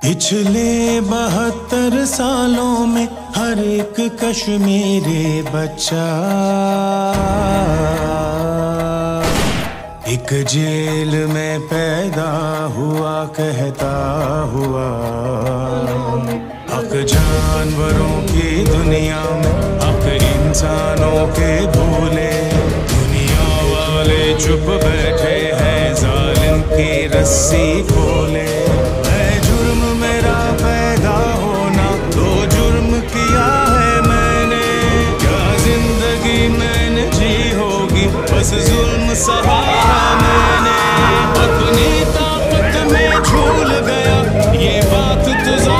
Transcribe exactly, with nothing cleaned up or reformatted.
पिछले बहत्तर सालों में हर एक कश्मीरी बच्चा एक जेल में पैदा हुआ कहता हुआ हक जानवरों की दुनिया में हक इंसानों के भूले दुनिया वाले चुप बैठे हैं जालिम की रस्सी खोले। है जुर्म मेरा पैदा होना तो जुर्म किया है मैंने क्या जिंदगी मैंने जी होगी बस जुल्म सहा मैंने अपनी ताकत में झूल गया ये बात तो